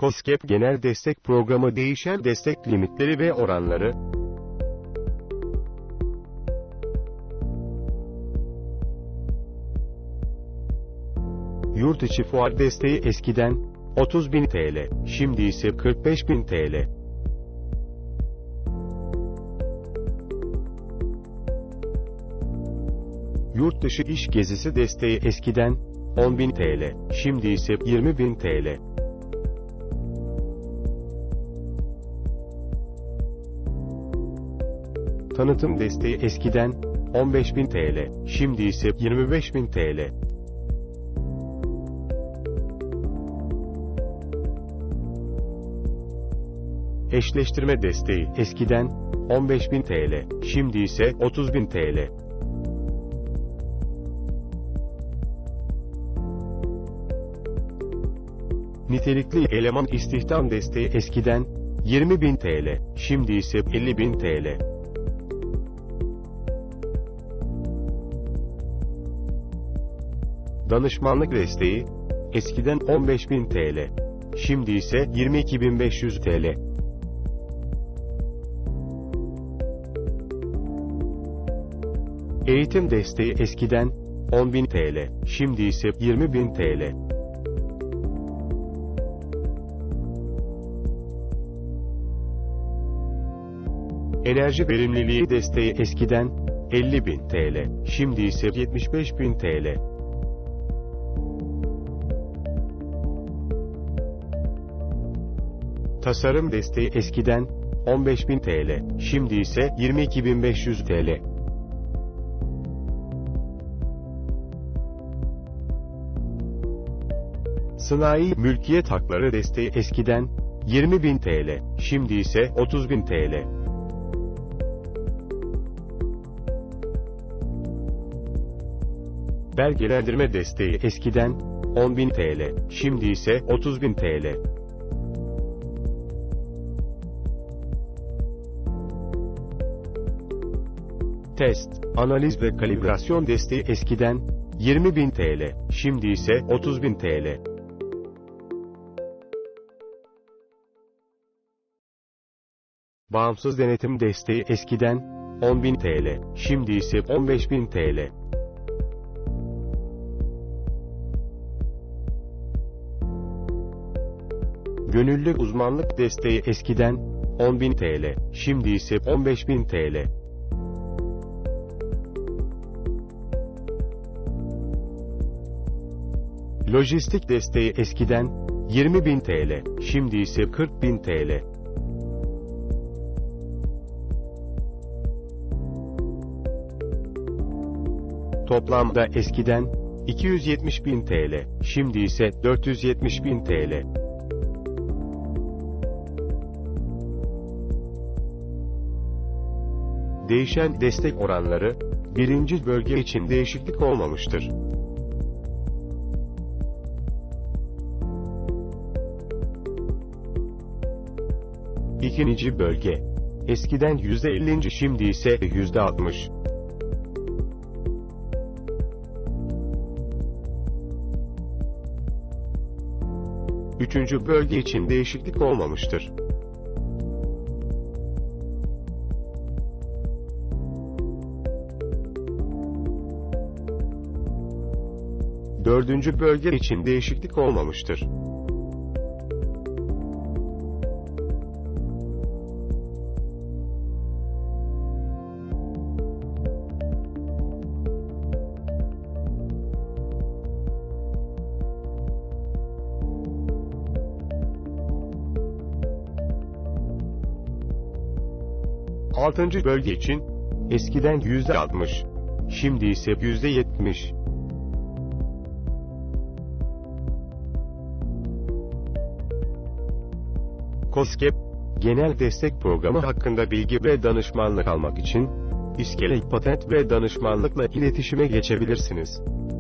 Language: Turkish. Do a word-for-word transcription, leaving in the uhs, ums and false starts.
KOSGEB Genel Destek Programı değişen destek limitleri ve oranları. Yurt içi fuar desteği eskiden otuz bin TL, şimdi ise kırk beş bin TL. Yurt dışı iş gezisi desteği eskiden on bin TL, şimdi ise yirmi bin TL. Tanıtım desteği eskiden on beş bin TL, şimdi ise yirmi beş bin TL. Eşleştirme desteği eskiden on beş bin TL, şimdi ise otuz bin TL. Nitelikli eleman istihdam desteği eskiden yirmi bin TL, şimdi ise elli bin TL. Danışmanlık desteği eskiden on beş bin TL, şimdi ise yirmi iki bin beş yüz TL. Eğitim desteği eskiden on bin TL, şimdi ise yirmi bin TL. Enerji verimliliği desteği eskiden elli bin TL, şimdi ise yetmiş beş bin TL. Tasarım desteği eskiden on beş bin TL, şimdi ise yirmi iki bin beş yüz TL. Sanayi mülkiyet hakları desteği eskiden yirmi bin TL, şimdi ise otuz bin TL. Belgelendirme desteği eskiden on bin TL, şimdi ise otuz bin TL. Test, analiz ve kalibrasyon desteği eskiden yirmi bin TL, şimdi ise otuz bin TL. Bağımsız denetim desteği eskiden on bin TL, şimdi ise on beş bin TL. Gönüllü uzmanlık desteği eskiden on bin TL, şimdi ise on beş bin TL. Lojistik desteği eskiden yirmi bin TL, şimdi ise kırk bin TL. Toplamda eskiden iki yüz yetmiş bin TL, şimdi ise dört yüz yetmiş bin TL. Değişen destek oranları, birinci bölge için değişiklik olmamıştır. İkinci bölge, eskiden yüzde elli, şimdi ise yüzde altmış. Üçüncü bölge için değişiklik olmamıştır. Dördüncü bölge için değişiklik olmamıştır. Altıncı bölge için eskiden yüzde altmış, şimdi ise yüzde yetmiş. KOSGEB Genel Destek Programı hakkında bilgi ve danışmanlık almak için İskele Patent ve Danışmanlıkla iletişime geçebilirsiniz.